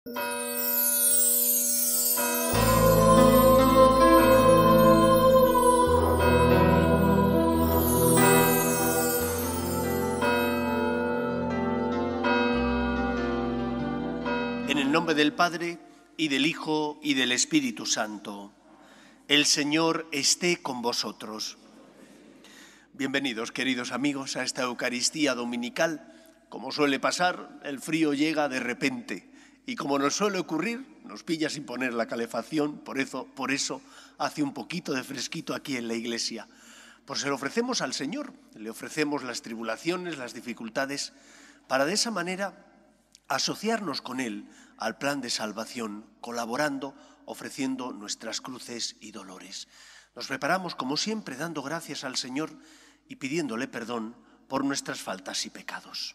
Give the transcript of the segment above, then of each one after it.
En el nombre del Padre, y del Hijo, y del Espíritu Santo. El Señor esté con vosotros. Bienvenidos, queridos amigos, a esta Eucaristía dominical. Como suele pasar, el frío llega de repente. Y como nos suele ocurrir, nos pilla sin poner la calefacción, por eso hace un poquito de fresquito aquí en la iglesia. Pues se lo ofrecemos al Señor, le ofrecemos las tribulaciones, las dificultades, para de esa manera asociarnos con Él al plan de salvación, colaborando, ofreciendo nuestras cruces y dolores. Nos preparamos, como siempre, dando gracias al Señor y pidiéndole perdón por nuestras faltas y pecados.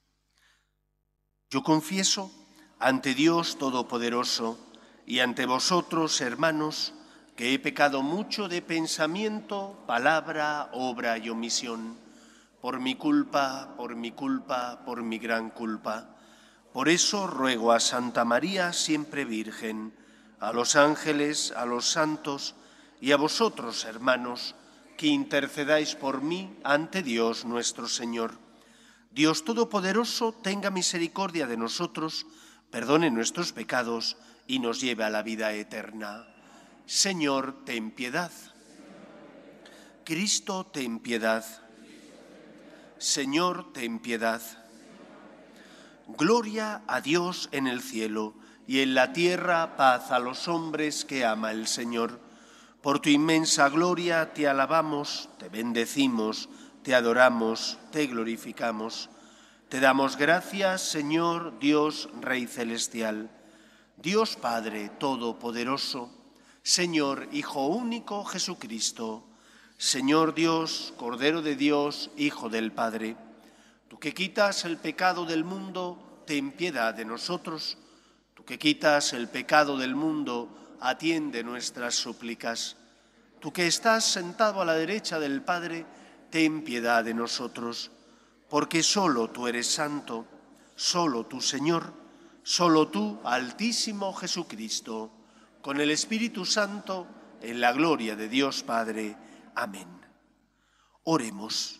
Yo confieso ante Dios Todopoderoso y ante vosotros, hermanos, que he pecado mucho de pensamiento, palabra, obra y omisión, por mi culpa, por mi gran culpa. Por eso ruego a Santa María, siempre Virgen, a los ángeles, a los santos y a vosotros, hermanos, que intercedáis por mí ante Dios nuestro Señor. Dios Todopoderoso tenga misericordia de nosotros, perdone nuestros pecados y nos lleve a la vida eterna. Señor, ten piedad. Cristo, ten piedad. Señor, ten piedad. Gloria a Dios en el cielo y en la tierra paz a los hombres que ama el Señor. Por tu inmensa gloria te alabamos, te bendecimos, te adoramos, te glorificamos. Te damos gracias, Señor, Dios, Rey celestial, Dios Padre Todopoderoso, Señor, Hijo único Jesucristo, Señor Dios, Cordero de Dios, Hijo del Padre. Tú que quitas el pecado del mundo, ten piedad de nosotros. Tú que quitas el pecado del mundo, atiende nuestras súplicas. Tú que estás sentado a la derecha del Padre, ten piedad de nosotros. Porque solo tú eres santo, solo tú, Señor, solo tú, Altísimo Jesucristo, con el Espíritu Santo, en la gloria de Dios Padre. Amén. Oremos.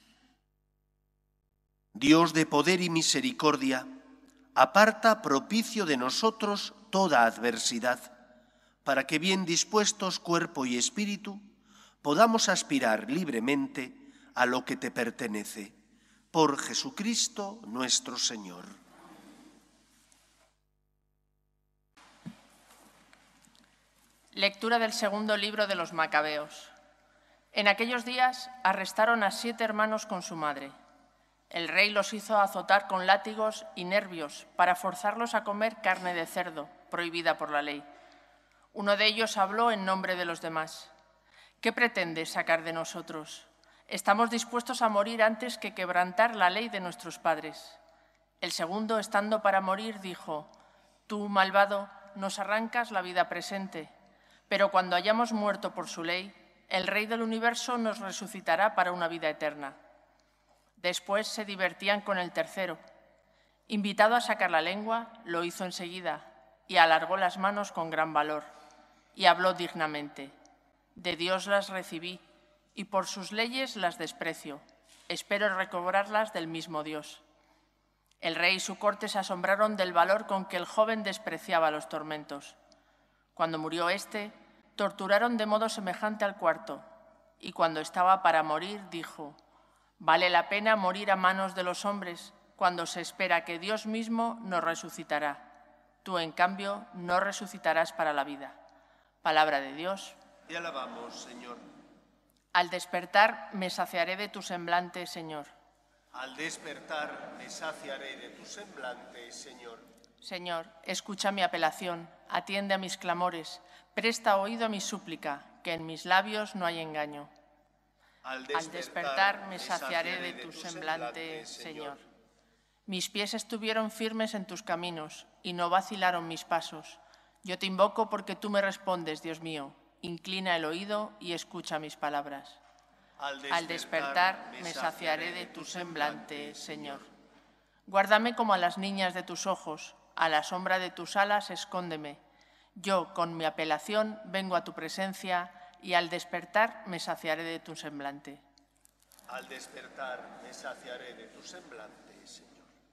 Dios de poder y misericordia, aparta propicio de nosotros toda adversidad, para que bien dispuestos cuerpo y espíritu, podamos aspirar libremente a lo que te pertenece. Por Jesucristo nuestro Señor. Lectura del segundo libro de los Macabeos. En aquellos días arrestaron a 7 hermanos con su madre. El rey los hizo azotar con látigos y nervios para forzarlos a comer carne de cerdo, prohibida por la ley. Uno de ellos habló en nombre de los demás. ¿Qué pretendes sacar de nosotros? Estamos dispuestos a morir antes que quebrantar la ley de nuestros padres. El segundo, estando para morir, dijo: Tú, malvado, nos arrancas la vida presente, pero cuando hayamos muerto por su ley, el Rey del universo nos resucitará para una vida eterna. Después se divertían con el tercero. Invitado a sacar la lengua, lo hizo enseguida y alargó las manos con gran valor y habló dignamente. De Dios las recibí y por sus leyes las desprecio. Espero recobrarlas del mismo Dios. El rey y su corte se asombraron del valor con que el joven despreciaba los tormentos. Cuando murió éste, torturaron de modo semejante al cuarto, y cuando estaba para morir, dijo: «Vale la pena morir a manos de los hombres cuando se espera que Dios mismo nos resucitará. Tú, en cambio, no resucitarás para la vida». Palabra de Dios. Te alabamos, Señor. Al despertar me saciaré de tu semblante, Señor. Al despertar me saciaré de tu semblante, Señor. Señor, escucha mi apelación, atiende a mis clamores, presta oído a mi súplica, que en mis labios no hay engaño. Al despertar me saciaré de tu semblante, Señor. Mis pies estuvieron firmes en tus caminos y no vacilaron mis pasos. Yo te invoco porque tú me respondes, Dios mío. Inclina el oído y escucha mis palabras. Al despertar me saciaré de tu semblante, Señor. Guárdame como a las niñas de tus ojos, a la sombra de tus alas escóndeme. Yo, con mi apelación, vengo a tu presencia y al despertar me saciaré de tu semblante. Al despertar me saciaré de tu semblante, Señor.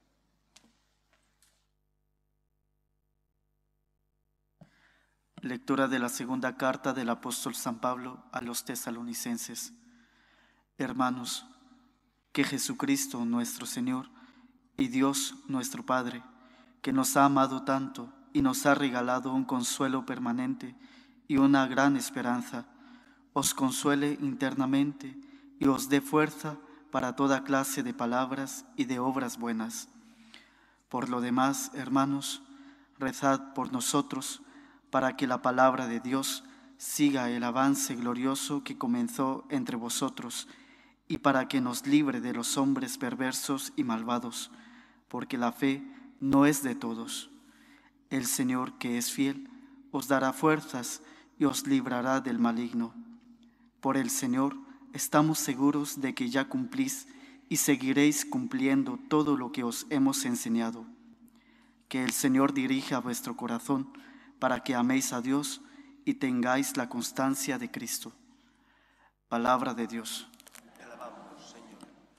Lectura de la segunda carta del apóstol San Pablo a los tesalonicenses. Hermanos, que Jesucristo nuestro Señor y Dios nuestro Padre, que nos ha amado tanto y nos ha regalado un consuelo permanente y una gran esperanza, os consuele internamente y os dé fuerza para toda clase de palabras y de obras buenas. Por lo demás, hermanos, rezad por nosotros para que la palabra de Dios siga el avance glorioso que comenzó entre vosotros y para que nos libre de los hombres perversos y malvados, porque la fe no es de todos. El Señor, que es fiel, os dará fuerzas y os librará del maligno. Por el Señor estamos seguros de que ya cumplís y seguiréis cumpliendo todo lo que os hemos enseñado. Que el Señor dirija vuestro corazón para que améis a Dios y tengáis la constancia de Cristo. Palabra de Dios. Te alabamos, Señor.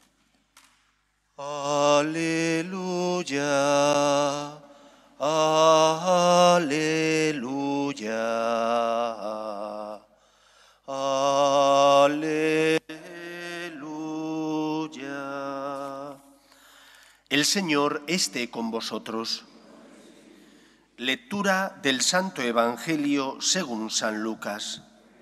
Aleluya, aleluya, aleluya. El Señor esté con vosotros. Lectura del Santo Evangelio según San Lucas.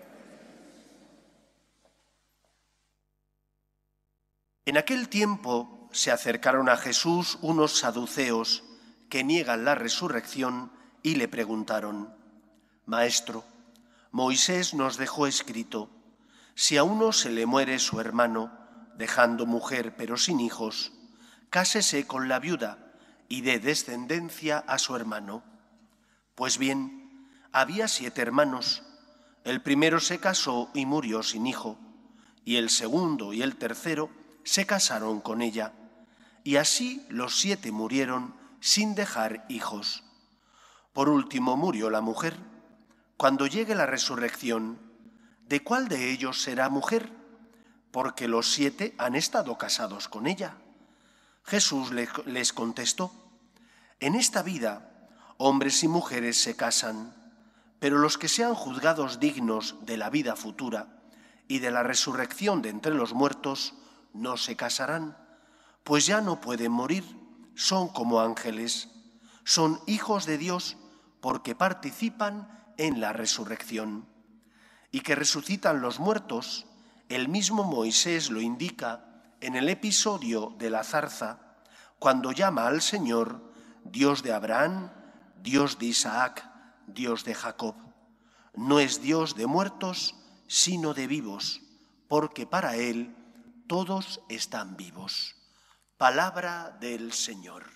En aquel tiempo se acercaron a Jesús unos saduceos que niegan la resurrección y le preguntaron: Maestro, Moisés nos dejó escrito: si a uno se le muere su hermano, dejando mujer pero sin hijos, cásese con la viuda y dé descendencia a su hermano. Pues bien, había 7 hermanos. El primero se casó y murió sin hijo, y el segundo y el tercero se casaron con ella, y así los 7 murieron sin dejar hijos. Por último murió la mujer. Cuando llegue la resurrección, ¿de cuál de ellos será mujer? Porque los 7 han estado casados con ella. Jesús les contestó: en esta vida hombres y mujeres se casan, pero los que sean juzgados dignos de la vida futura y de la resurrección de entre los muertos no se casarán, pues ya no pueden morir, son como ángeles, son hijos de Dios porque participan en la resurrección. Y que resucitan los muertos, el mismo Moisés lo indica en el episodio de la zarza, cuando llama al Señor Dios de Abraham, Dios de Isaac, Dios de Jacob. No es Dios de muertos, sino de vivos, porque para Él todos están vivos. Palabra del Señor.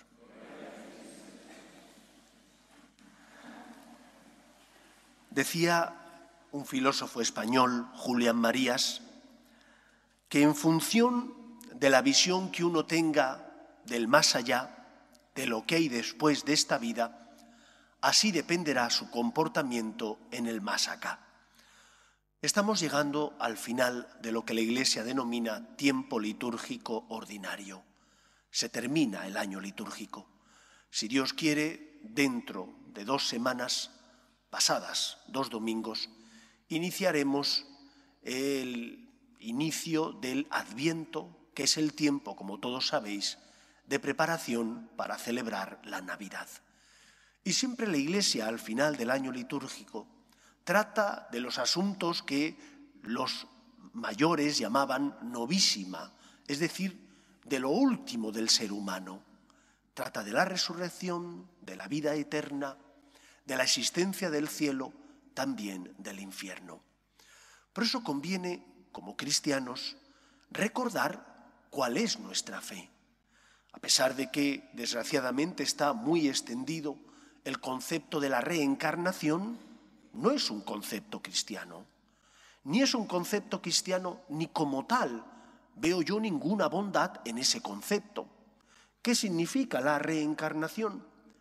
Decía un filósofo español, Julián Marías, que en función de la visión que uno tenga del más allá, de lo que hay después de esta vida, así dependerá su comportamiento en el más acá. Estamos llegando al final de lo que la Iglesia denomina tiempo litúrgico ordinario. Se termina el año litúrgico. Si Dios quiere, dentro de 2 semanas, pasadas 2 domingos, iniciaremos el inicio del Adviento, que es el tiempo, como todos sabéis, de preparación para celebrar la Navidad. Y siempre la Iglesia, al final del año litúrgico, trata de los asuntos que los mayores llamaban novísima, es decir, de lo último del ser humano. Trata de la resurrección, de la vida eterna, de la existencia del cielo, también del infierno. Por eso conviene, como cristianos, recordar cuál es nuestra fe. A pesar de que, desgraciadamente, está muy extendido el concepto de la reencarnación, no es un concepto cristiano. Ni es un concepto cristiano ni como tal veo yo ninguna bondad en ese concepto. ¿Qué significa la reencarnación?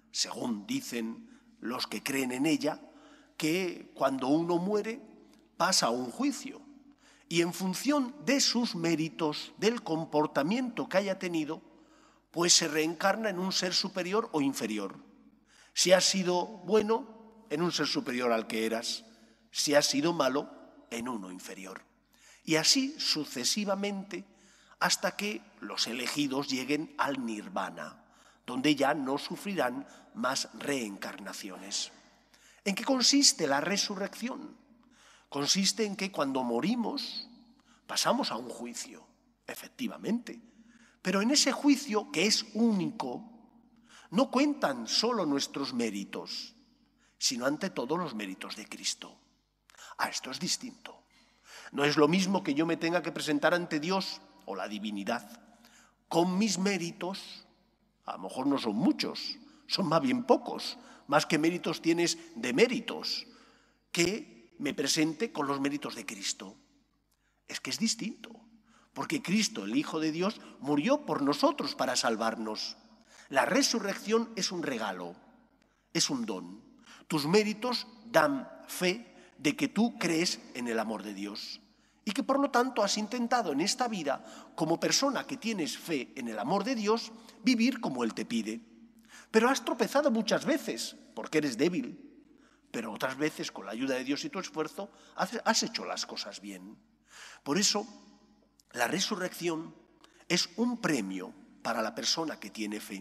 según dicen los que creen en ella, que cuando uno muere pasa a un juicio y en función de sus méritos, del comportamiento que haya tenido, pues se reencarna en un ser superior o inferior. Si has sido bueno, en un ser superior al que eras. Si has sido malo, en uno inferior. Y así sucesivamente hasta que los elegidos lleguen al nirvana, donde ya no sufrirán más reencarnaciones. ¿En qué consiste la resurrección? Consiste en que cuando morimos pasamos a un juicio, efectivamente. Pero en ese juicio, que es único, no cuentan solo nuestros méritos, sino ante todo los méritos de Cristo. Esto es distinto. No es lo mismo que yo me tenga que presentar ante Dios o la divinidad con mis méritos, a lo mejor no son muchos, son más bien pocos, más que méritos tienes de méritos, que me presente con los méritos de Cristo. Es que es distinto, porque Cristo, el Hijo de Dios, murió por nosotros para salvarnos. La resurrección es un regalo, es un don. Tus méritos dan fe de que tú crees en el amor de Dios y que por lo tanto has intentado en esta vida, como persona que tienes fe en el amor de Dios, vivir como Él te pide. Pero has tropezado muchas veces porque eres débil, pero otras veces con la ayuda de Dios y tu esfuerzo has hecho las cosas bien. Por eso la resurrección es un premio para la persona que tiene fe.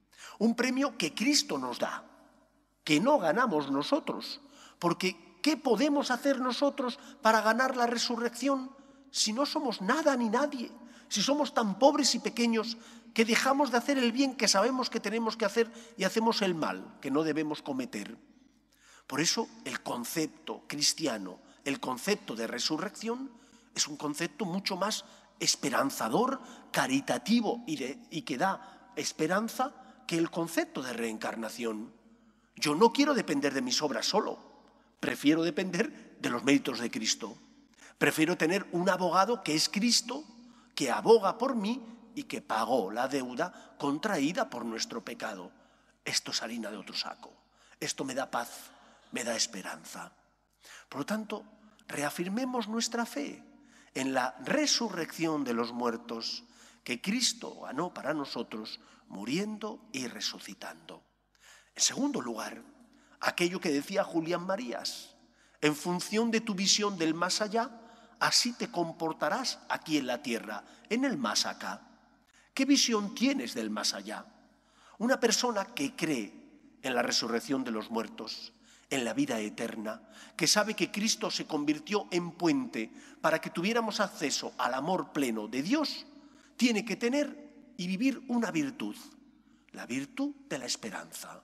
Un premio que Cristo nos da, que no ganamos nosotros, porque ¿qué podemos hacer nosotros para ganar la resurrección si no somos nada ni nadie? Si somos tan pobres y pequeños que dejamos de hacer el bien que sabemos que tenemos que hacer y hacemos el mal que no debemos cometer. Por eso el concepto cristiano, el concepto de resurrección, es un concepto mucho más esperanzador, caritativo y que da esperanza que el concepto de reencarnación. Yo no quiero depender de mis obras solo, prefiero depender de los méritos de Cristo. Prefiero tener un abogado que es Cristo, que aboga por mí y que pagó la deuda contraída por nuestro pecado. Esto es harina de otro saco. Esto me da paz, me da esperanza. Por lo tanto, reafirmemos nuestra fe en la resurrección de los muertos que Cristo ganó para nosotros, muriendo y resucitando. En segundo lugar, aquello que decía Julián Marías: en función de tu visión del más allá, así te comportarás aquí en la tierra, en el más acá. ¿Qué visión tienes del más allá? Una persona que cree en la resurrección de los muertos, en la vida eterna, que sabe que Cristo se convirtió en puente para que tuviéramos acceso al amor pleno de Dios, tiene que tener y vivir una virtud, la virtud de la esperanza.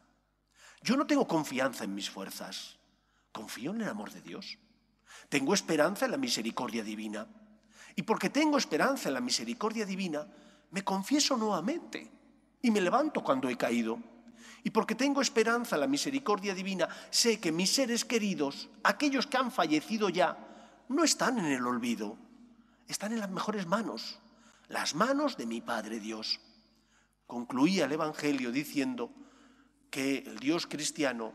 Yo no tengo confianza en mis fuerzas, confío en el amor de Dios. Tengo esperanza en la misericordia divina. Y porque tengo esperanza en la misericordia divina, me confieso nuevamente y me levanto cuando he caído. Y porque tengo esperanza en la misericordia divina, sé que mis seres queridos, aquellos que han fallecido ya, no están en el olvido, están en las mejores manos, las manos de mi Padre Dios. Concluía el Evangelio diciendo que el Dios cristiano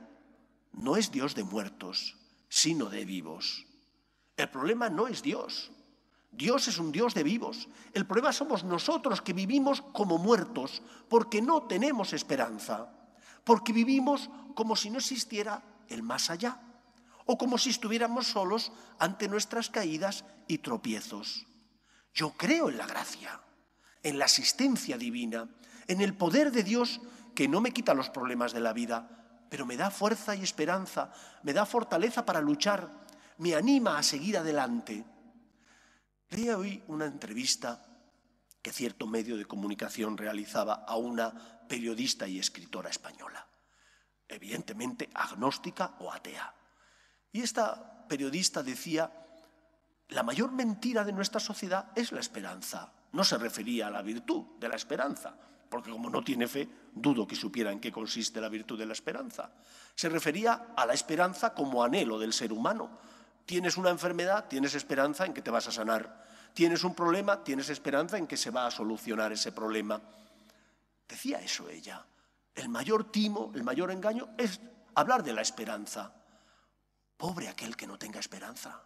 no es Dios de muertos, sino de vivos. El problema no es Dios. Dios es un Dios de vivos. El problema somos nosotros, que vivimos como muertos porque no tenemos esperanza, porque vivimos como si no existiera el más allá o como si estuviéramos solos ante nuestras caídas y tropiezos. Yo creo en la gracia, en la asistencia divina, en el poder de Dios que no me quita los problemas de la vida, pero me da fuerza y esperanza, me da fortaleza para luchar, me anima a seguir adelante. Leía hoy una entrevista que cierto medio de comunicación realizaba a una periodista y escritora española, evidentemente agnóstica o atea. Y esta periodista decía: la mayor mentira de nuestra sociedad es la esperanza. No se refería a la virtud de la esperanza, porque como no tiene fe, dudo que supiera en qué consiste la virtud de la esperanza. Se refería a la esperanza como anhelo del ser humano. Tienes una enfermedad, tienes esperanza en que te vas a sanar. Tienes un problema, tienes esperanza en que se va a solucionar ese problema. Decía eso ella, El mayor timo, el mayor engaño es hablar de la esperanza. Pobre aquel que no tenga esperanza.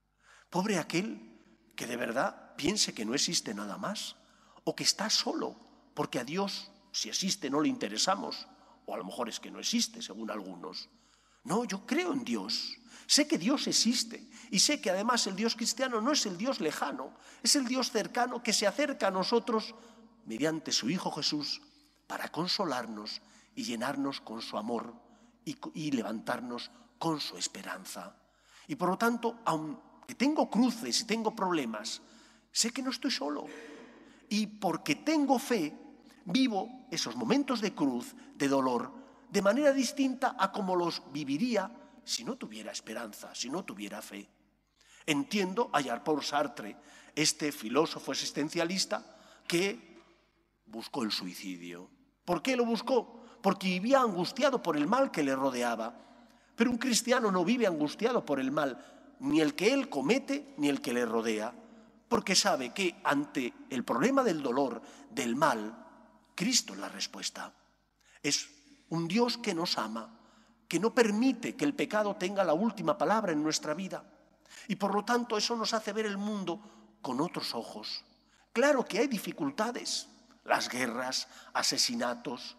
Pobre aquel que de verdad piense que no existe nada más, o que está solo, porque a Dios, si existe, no le interesamos, o a lo mejor es que no existe, según algunos. No, yo creo en Dios, sé que Dios existe, y sé que además el Dios cristiano no es el Dios lejano, es el Dios cercano que se acerca a nosotros mediante su Hijo Jesús para consolarnos y llenarnos con su amor y levantarnos con su esperanza. Y por lo tanto, aunque tengo cruces y tengo problemas, sé que no estoy solo. Y porque tengo fe, vivo esos momentos de cruz, de dolor, de manera distinta a como los viviría si no tuviera esperanza, si no tuviera fe. Entiendo a Jean-Paul Sartre, este filósofo existencialista que buscó el suicidio. ¿Por qué lo buscó? Porque vivía angustiado por el mal que le rodeaba. Pero un cristiano no vive angustiado por el mal, ni el que él comete, ni el que le rodea, porque sabe que ante el problema del dolor, del mal, Cristo es la respuesta. Es un Dios que nos ama, que no permite que el pecado tenga la última palabra en nuestra vida. Y por lo tanto eso nos hace ver el mundo con otros ojos. Claro que hay dificultades, las guerras, asesinatos,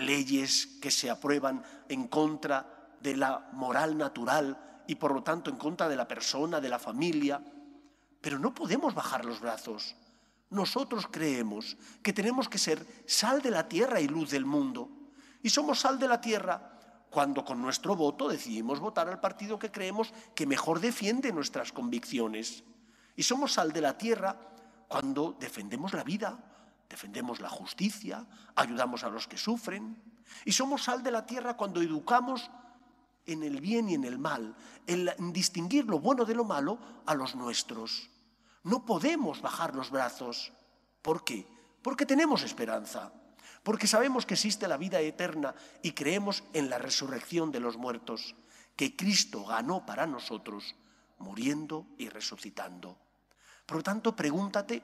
leyes que se aprueban en contra de la moral natural y por lo tanto en contra de la persona, de la familia. Pero no podemos bajar los brazos. Nosotros creemos que tenemos que ser sal de la tierra y luz del mundo. Y somos sal de la tierra cuando con nuestro voto decidimos votar al partido que creemos que mejor defiende nuestras convicciones. Y somos sal de la tierra cuando defendemos la vida, defendemos la justicia, ayudamos a los que sufren. Y somos sal de la tierra cuando educamos en el bien y en el mal, en distinguir lo bueno de lo malo a los nuestros. No podemos bajar los brazos. ¿Por qué? Porque tenemos esperanza, porque sabemos que existe la vida eterna y creemos en la resurrección de los muertos, que Cristo ganó para nosotros, muriendo y resucitando. Por lo tanto, pregúntate,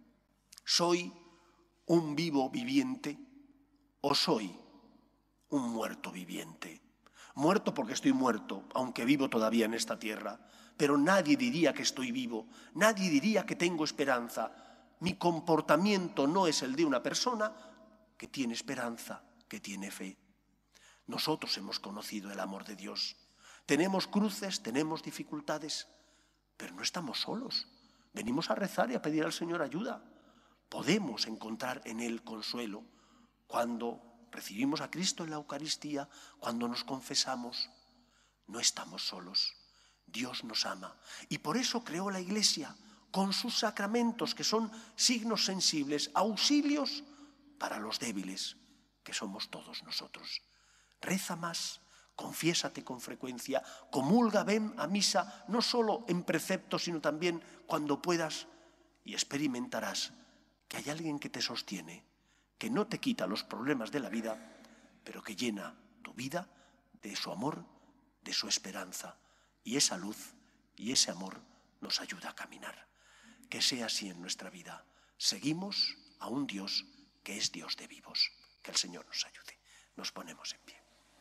¿soy un vivo viviente o soy un muerto viviente? Muerto porque estoy muerto, aunque vivo todavía en esta tierra. Pero nadie diría que estoy vivo, nadie diría que tengo esperanza. Mi comportamiento no es el de una persona que tiene esperanza, que tiene fe. Nosotros hemos conocido el amor de Dios. Tenemos cruces, tenemos dificultades, pero no estamos solos. Venimos a rezar y a pedir al Señor ayuda. Podemos encontrar en Él consuelo cuando recibimos a Cristo en la Eucaristía, cuando nos confesamos. No estamos solos. Dios nos ama. Y por eso creó la Iglesia con sus sacramentos, que son signos sensibles, auxilios para los débiles, que somos todos nosotros. Reza más, confiésate con frecuencia, comulga, ven a misa, no solo en preceptos, sino también cuando puedas, y experimentarás que hay alguien que te sostiene, que no te quita los problemas de la vida, pero que llena tu vida de su amor, de su esperanza. Y esa luz y ese amor nos ayuda a caminar. Que sea así en nuestra vida. Seguimos a un Dios que es Dios de vivos. Que el Señor nos ayude. Nos ponemos en pie.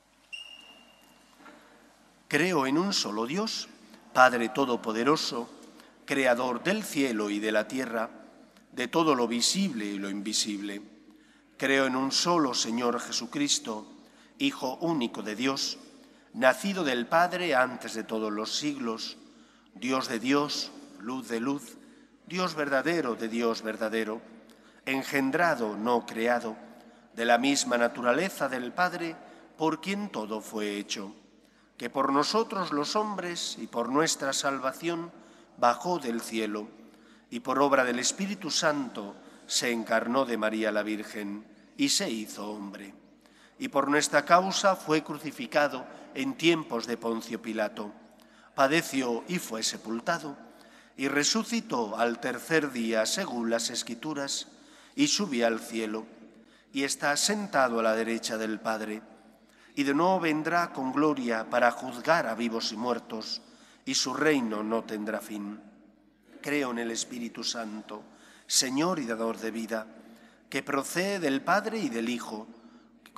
Creo en un solo Dios, Padre Todopoderoso, Creador del cielo y de la tierra, de todo lo visible y lo invisible. Creo en un solo Señor Jesucristo, Hijo único de Dios, nacido del Padre antes de todos los siglos, Dios de Dios, luz de luz, Dios verdadero de Dios verdadero, engendrado, no creado, de la misma naturaleza del Padre, por quien todo fue hecho, que por nosotros los hombres y por nuestra salvación bajó del cielo, y por obra del Espíritu Santo se encarnó de María la Virgen y se hizo hombre. Y por nuestra causa fue crucificado en tiempos de Poncio Pilato. Padeció y fue sepultado, y resucitó al tercer día según las Escrituras, y subió al cielo, y está sentado a la derecha del Padre, y de nuevo vendrá con gloria para juzgar a vivos y muertos, y su reino no tendrá fin. Creo en el Espíritu Santo, Señor y dador de vida, que procede del Padre y del Hijo,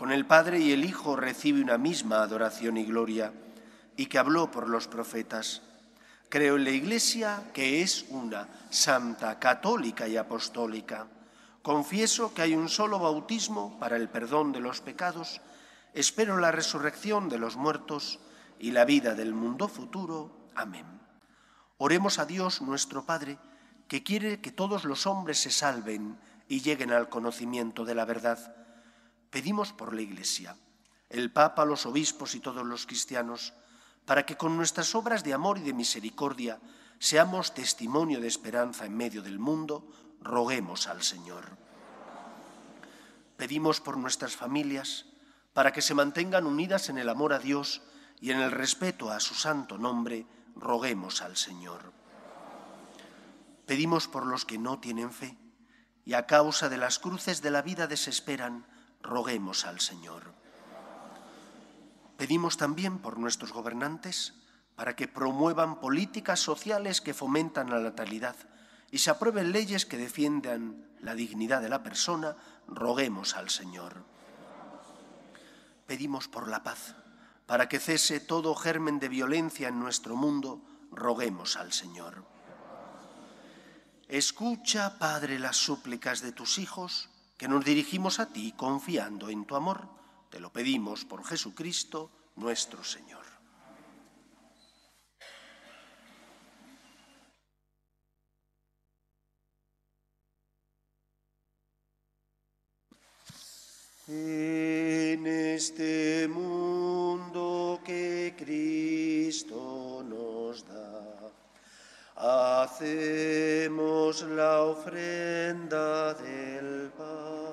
con el Padre y el Hijo recibe una misma adoración y gloria, y que habló por los profetas. Creo en la Iglesia, que es una, santa, católica y apostólica. Confieso que hay un solo bautismo para el perdón de los pecados. Espero la resurrección de los muertos y la vida del mundo futuro. Amén. Oremos a Dios nuestro Padre, que quiere que todos los hombres se salven y lleguen al conocimiento de la verdad. Pedimos por la Iglesia, el Papa, los obispos y todos los cristianos, para que con nuestras obras de amor y de misericordia seamos testimonio de esperanza en medio del mundo. Roguemos al Señor. Pedimos por nuestras familias, para que se mantengan unidas en el amor a Dios y en el respeto a su santo nombre. Roguemos al Señor. Pedimos por los que no tienen fe y a causa de las cruces de la vida desesperan. Roguemos al Señor. Pedimos también por nuestros gobernantes para que promuevan políticas sociales que fomentan la natalidad y se aprueben leyes que defiendan la dignidad de la persona. Roguemos al Señor. Pedimos por la paz, para que cese todo germen de violencia en nuestro mundo. Roguemos al Señor. Escucha, Padre, las súplicas de tus hijos, que nos dirigimos a ti confiando en tu amor. Te lo pedimos por Jesucristo, nuestro Señor. En este mundo que Cristo nos da, hacemos la ofrenda del pan.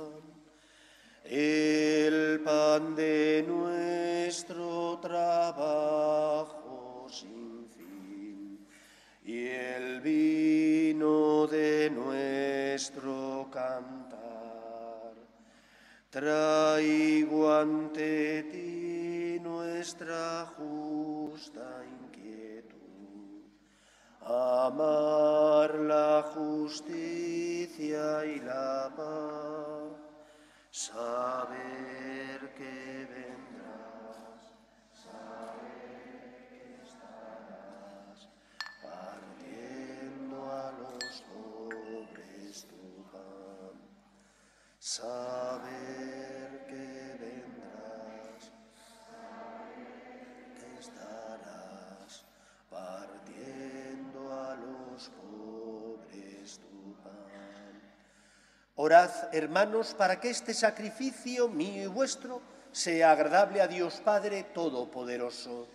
El pan de nuestro trabajo sin fin y el vino de nuestro cantar. Traigo ante ti nuestra justa inquietud, amar la justicia y la paz. Saber que vendrás, saber que estarás, partiendo a los pobres tu pan. Saber que vendrás, saber que estarás, partiendo a los pobres tu pan. Orad, hermanos, para que este sacrificio mío y vuestro sea agradable a Dios Padre Todopoderoso.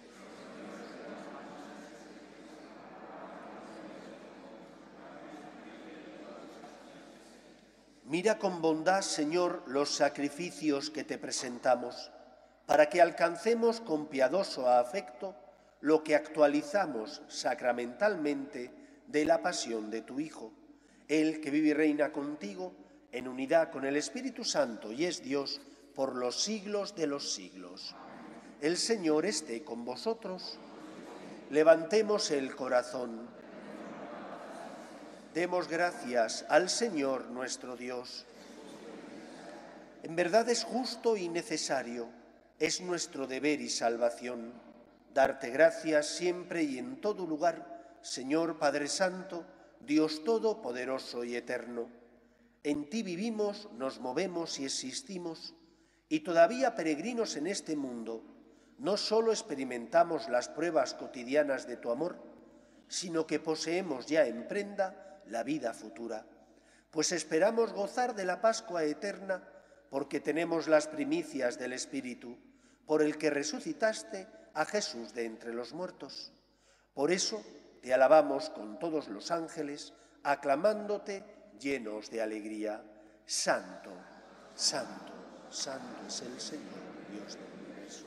Mira con bondad, Señor, los sacrificios que te presentamos, para que alcancemos con piadoso afecto lo que actualizamos sacramentalmente de la pasión de tu Hijo, Él que vive y reina contigo, en unidad con el Espíritu Santo y es Dios por los siglos de los siglos. El Señor esté con vosotros. Levantemos el corazón. Demos gracias al Señor nuestro Dios. En verdad es justo y necesario, es nuestro deber y salvación, darte gracias siempre y en todo lugar, Señor Padre Santo, Dios Todopoderoso y Eterno. En ti vivimos, nos movemos y existimos, y todavía peregrinos en este mundo, no solo experimentamos las pruebas cotidianas de tu amor, sino que poseemos ya en prenda la vida futura, pues esperamos gozar de la Pascua eterna, porque tenemos las primicias del Espíritu, por el que resucitaste a Jesús de entre los muertos. Por eso te alabamos con todos los ángeles, aclamándote llenos de alegría. Santo, santo, santo es el Señor, Dios del universo.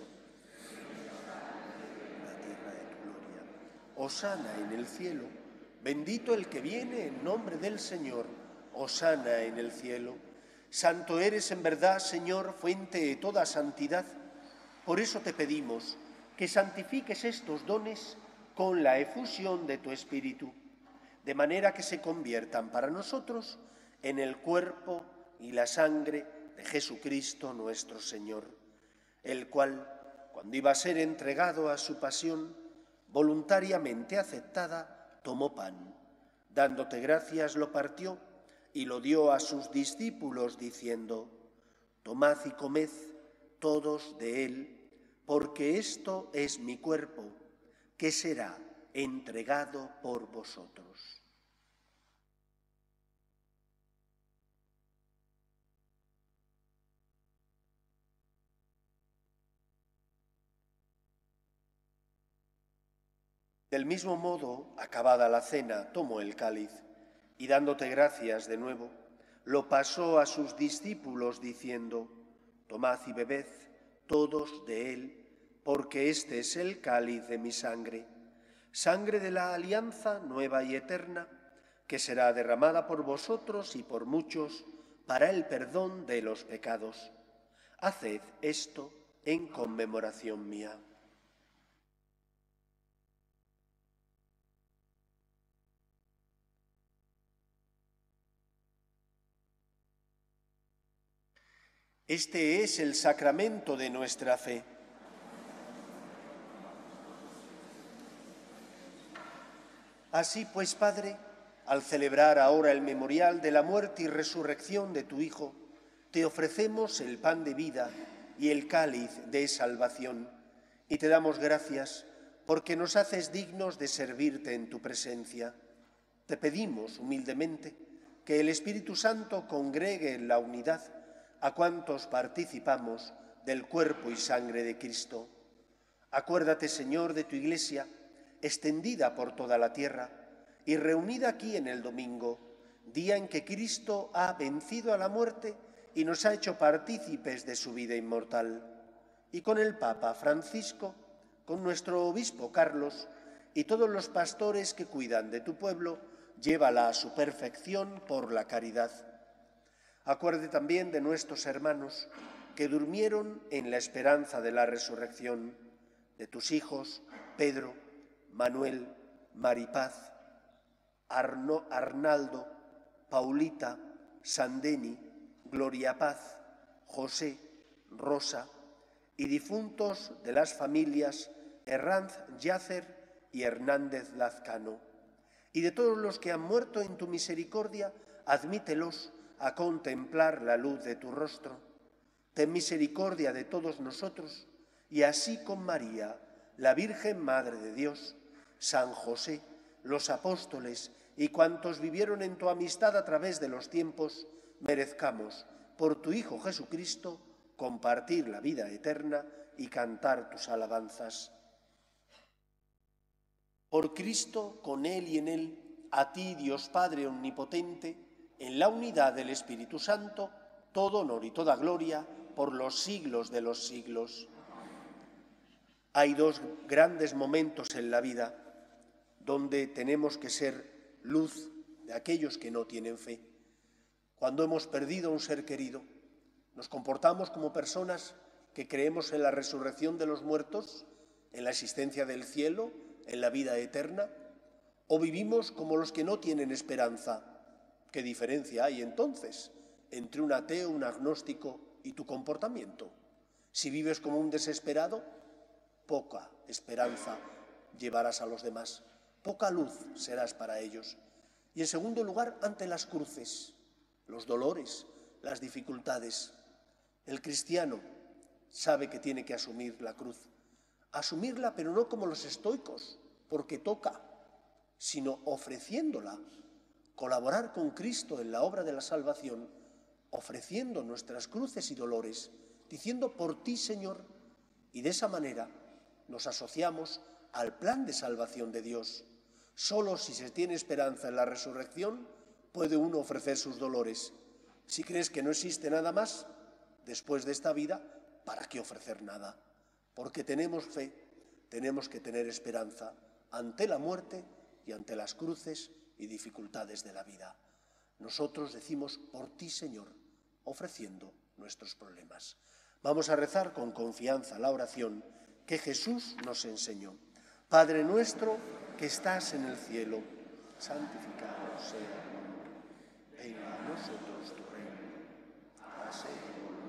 La tierra de tu gloria. Hosana en el cielo. Bendito el que viene en nombre del Señor. Hosana en el cielo. Santo eres en verdad, Señor, fuente de toda santidad. Por eso te pedimos que santifiques estos dones con la efusión de tu Espíritu, de manera que se conviertan para nosotros en el cuerpo y la sangre de Jesucristo nuestro Señor, el cual, cuando iba a ser entregado a su pasión, voluntariamente aceptada, tomó pan, dándote gracias lo partió y lo dio a sus discípulos diciendo: tomad y comed todos de él, porque esto es mi cuerpo, que será entregado por vosotros. Del mismo modo, acabada la cena, tomó el cáliz y dándote gracias de nuevo, lo pasó a sus discípulos diciendo: tomad y bebed todos de él, porque este es el cáliz de mi sangre, sangre de la alianza nueva y eterna, que será derramada por vosotros y por muchos para el perdón de los pecados. Haced esto en conmemoración mía. Este es el sacramento de nuestra fe. Así pues, Padre, al celebrar ahora el memorial de la muerte y resurrección de tu Hijo, te ofrecemos el pan de vida y el cáliz de salvación, y te damos gracias porque nos haces dignos de servirte en tu presencia. Te pedimos humildemente que el Espíritu Santo congregue en la unidad a cuantos participamos del cuerpo y sangre de Cristo. Acuérdate, Señor, de tu Iglesia, extendida por toda la tierra y reunida aquí en el domingo, día en que Cristo ha vencido a la muerte y nos ha hecho partícipes de su vida inmortal. Y con el Papa Francisco, con nuestro obispo Carlos y todos los pastores que cuidan de tu pueblo, llévala a su perfección por la caridad. Acuérdate también de nuestros hermanos que durmieron en la esperanza de la resurrección, de tus hijos Pedro, Manuel, Maripaz, Arnaldo, Paulita, Sandeni, Gloria Paz, José, Rosa y difuntos de las familias Herranz Yacer y Hernández Lazcano. Y de todos los que han muerto en tu misericordia, admítelos a contemplar la luz de tu rostro. Ten misericordia de todos nosotros, y así con María, la Virgen Madre de Dios, San José, los apóstoles y cuantos vivieron en tu amistad a través de los tiempos, merezcamos, por tu Hijo Jesucristo, compartir la vida eterna y cantar tus alabanzas. Por Cristo, con Él y en Él, a ti, Dios Padre omnipotente, en la unidad del Espíritu Santo, todo honor y toda gloria por los siglos de los siglos. Hay dos grandes momentos en la vida donde tenemos que ser luz de aquellos que no tienen fe. Cuando hemos perdido a un ser querido, nos comportamos como personas que creemos en la resurrección de los muertos, en la existencia del cielo, en la vida eterna, o vivimos como los que no tienen esperanza. ¿Qué diferencia hay entonces entre un ateo, un agnóstico y tu comportamiento? Si vives como un desesperado, poca esperanza llevarás a los demás, poca luz serás para ellos. Y en segundo lugar, ante las cruces, los dolores, las dificultades. El cristiano sabe que tiene que asumir la cruz. Asumirla, pero no como los estoicos, porque toca, sino ofreciéndola. Colaborar con Cristo en la obra de la salvación, ofreciendo nuestras cruces y dolores, diciendo por ti, Señor, y de esa manera nos asociamos al plan de salvación de Dios. Solo si se tiene esperanza en la resurrección puede uno ofrecer sus dolores. Si crees que no existe nada más después de esta vida, ¿para qué ofrecer nada? Porque tenemos fe, tenemos que tener esperanza ante la muerte y ante las cruces y dificultades de la vida. Nosotros decimos por ti, Señor, ofreciendo nuestros problemas. Vamos a rezar con confianza la oración que Jesús nos enseñó. Padre nuestro que estás en el cielo, santificado sea tu nombre. Venga a nosotros tu reino. Hágase tu voluntad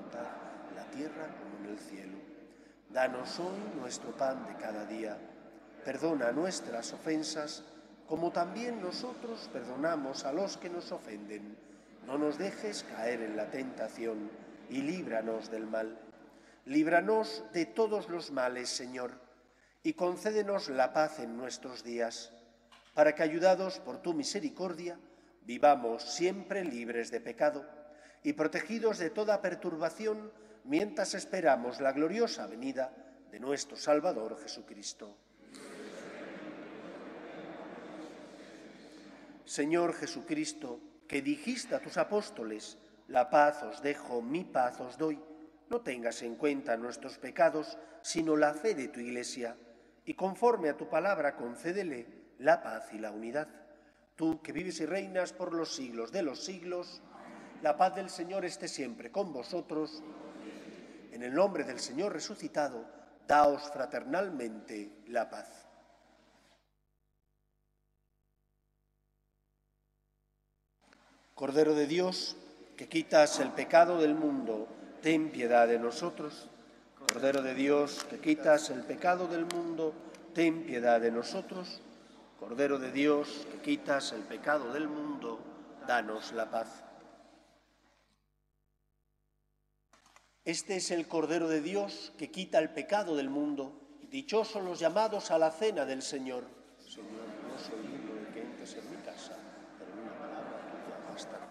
tierra como en el cielo. Danos hoy nuestro pan de cada día. Perdona nuestras ofensas, como también nosotros perdonamos a los que nos ofenden. No nos dejes caer en la tentación y líbranos del mal. Líbranos de todos los males, Señor, y concédenos la paz en nuestros días, para que, ayudados por tu misericordia, vivamos siempre libres de pecado y protegidos de toda perturbación, mientras esperamos la gloriosa venida de nuestro Salvador Jesucristo. Señor Jesucristo, que dijiste a tus apóstoles: la paz os dejo, mi paz os doy, no tengas en cuenta nuestros pecados, sino la fe de tu Iglesia, y conforme a tu palabra concédele la paz y la unidad. Tú, que vives y reinas por los siglos de los siglos, la paz del Señor esté siempre con vosotros. En el nombre del Señor resucitado, daos fraternalmente la paz. Cordero de Dios, que quitas el pecado del mundo, ten piedad de nosotros. Cordero de Dios, que quitas el pecado del mundo, ten piedad de nosotros. Cordero de Dios, que quitas el pecado del mundo, danos la paz. Este es el Cordero de Dios que quita el pecado del mundo. Dichosos los llamados a la cena del Señor. Señor, no soy digno de que entres en mi casa, pero en una palabra tuya bastará.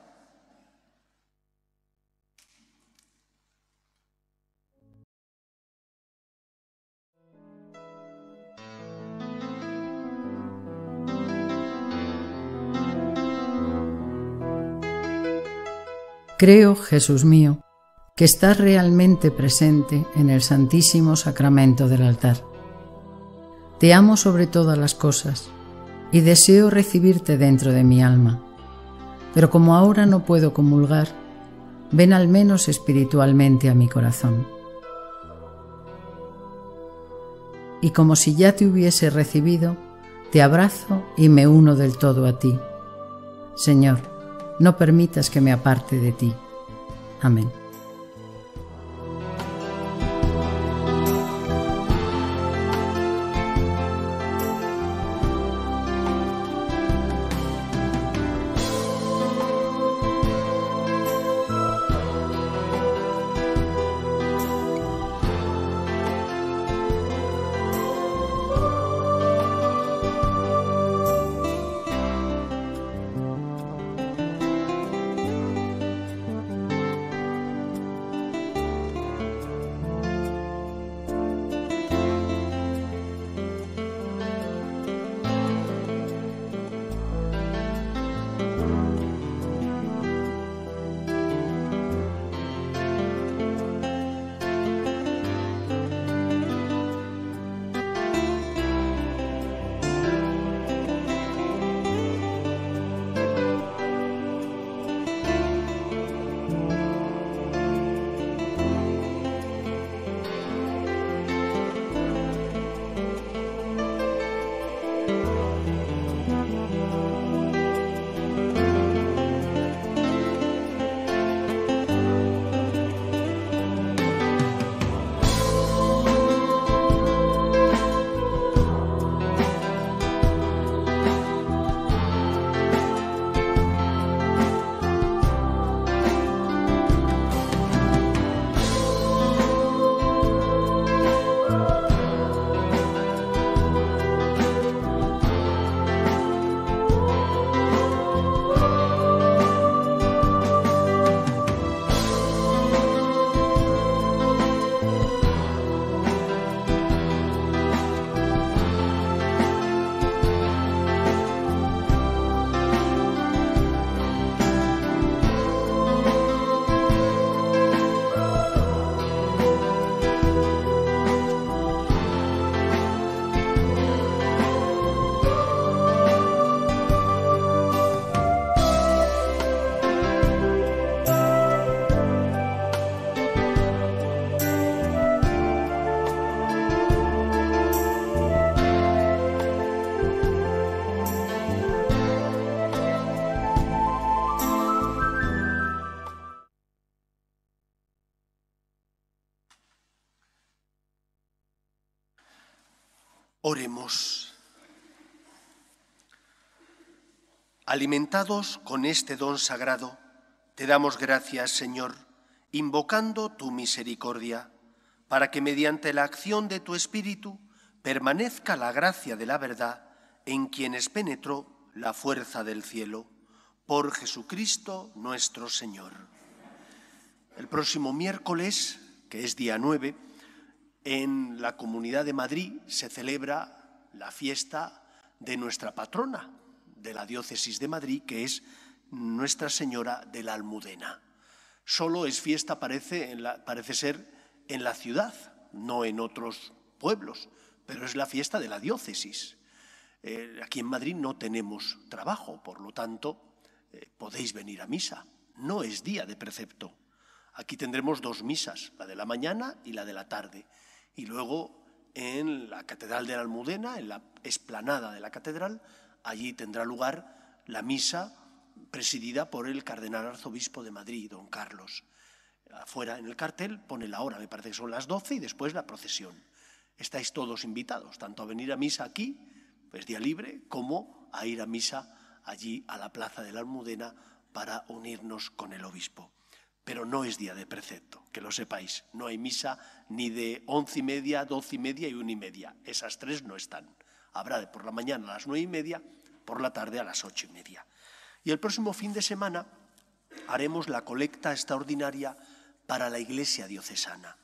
Creo, Jesús mío, que estás realmente presente en el Santísimo Sacramento del altar. Te amo sobre todas las cosas y deseo recibirte dentro de mi alma, pero como ahora no puedo comulgar, ven al menos espiritualmente a mi corazón. Y como si ya te hubiese recibido, te abrazo y me uno del todo a ti. Señor, no permitas que me aparte de ti. Amén. Oremos. Alimentados con este don sagrado, te damos gracias, Señor, invocando tu misericordia, para que mediante la acción de tu Espíritu permanezca la gracia de la verdad en quienes penetró la fuerza del cielo. Por Jesucristo nuestro Señor. El próximo miércoles, que es día 9, en la Comunidad de Madrid se celebra la fiesta de nuestra patrona de la Diócesis de Madrid, que es Nuestra Señora de la Almudena. Solo es fiesta, parece ser, en la ciudad, no en otros pueblos, pero es la fiesta de la diócesis. Aquí en Madrid no tenemos trabajo, por lo tanto, podéis venir a misa. No es día de precepto. Aquí tendremos 2 misas, la de la mañana y la de la tarde. Y luego en la Catedral de la Almudena, en la explanada de la catedral, allí tendrá lugar la misa presidida por el cardenal arzobispo de Madrid, don Carlos. Afuera en el cartel pone la hora, me parece que son las 12, y después la procesión. Estáis todos invitados, tanto a venir a misa aquí, pues día libre, como a ir a misa allí a la plaza de la Almudena para unirnos con el obispo. Pero no es día de precepto, que lo sepáis. No hay misa ni de 11:30, 12:30 y 1:30. Esas 3 no están. Habrá de por la mañana a las 9:30, por la tarde a las 8:30. Y el próximo fin de semana haremos la colecta extraordinaria para la Iglesia diocesana.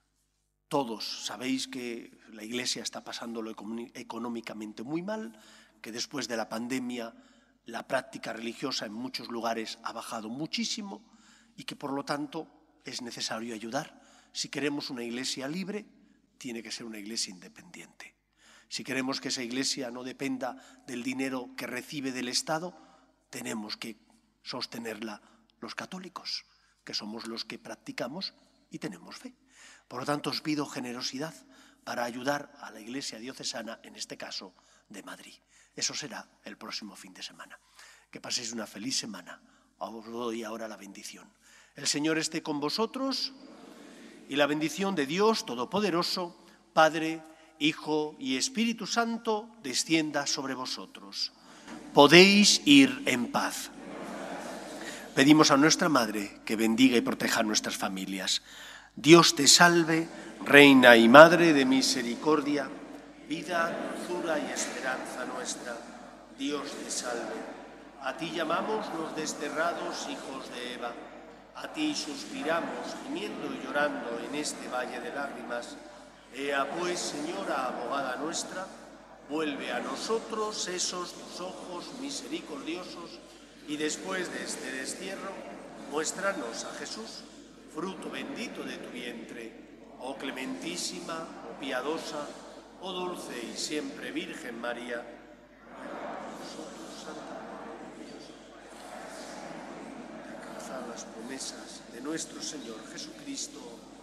Todos sabéis que la Iglesia está pasándolo económicamente muy mal, que después de la pandemia la práctica religiosa en muchos lugares ha bajado muchísimo y que por lo tanto es necesario ayudar. Si queremos una Iglesia libre, tiene que ser una Iglesia independiente. Si queremos que esa Iglesia no dependa del dinero que recibe del Estado, tenemos que sostenerla los católicos, que somos los que practicamos y tenemos fe. Por lo tanto, os pido generosidad para ayudar a la Iglesia diocesana, en este caso de Madrid. Eso será el próximo fin de semana. Que paséis una feliz semana. Os doy ahora la bendición. El Señor esté con vosotros y la bendición de Dios Todopoderoso, Padre, Hijo y Espíritu Santo, descienda sobre vosotros. Podéis ir en paz. Pedimos a nuestra Madre que bendiga y proteja a nuestras familias. Dios te salve, Reina y Madre de misericordia, vida, dulzura y esperanza nuestra. Dios te salve. A ti llamamos los desterrados hijos de Eva. A ti suspiramos, gimiendo y llorando en este valle de lágrimas. Ea pues, Señora, abogada nuestra, vuelve a nosotros esos tus ojos misericordiosos y después de este destierro, muéstranos a Jesús, fruto bendito de tu vientre. Oh clementísima, oh piadosa, oh dulce y siempre Virgen María, las promesas de nuestro Señor Jesucristo.